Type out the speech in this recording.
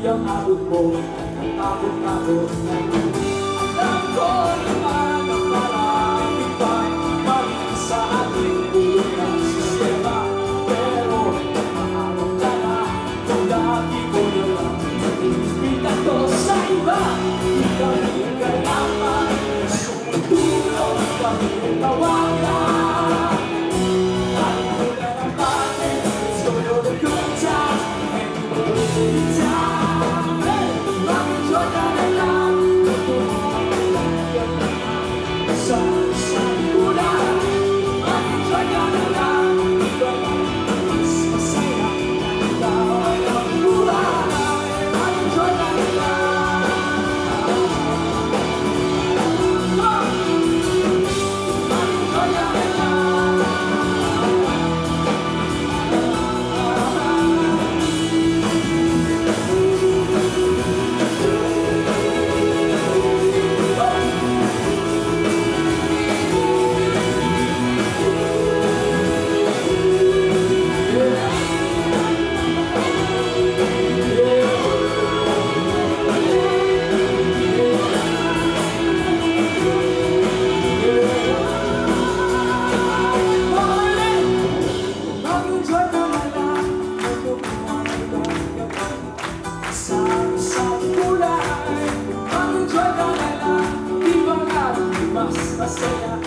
ang abot mo, takot-takot na lang. Alam ko naman ang marami pa'y mali sa ating bulong ng sistema, pero maharap ka na kung lagi mo nalang nagpipita to sa iba. Kami kailangan sumutulong, kami tawagan. Kahit mula ng natin, let's go to the good times and go to the time. Mag-enjoy ka na lang, sa isang kulay. Mag-enjoy ka na lang, mas masaya tawag ang buhay. Mag-enjoy ka na lang. Mag-enjoy ka na lang. Mag-enjoy ka na lang, sa isang kulay. Mag-enjoy ka na lang, di ba nga mas masaya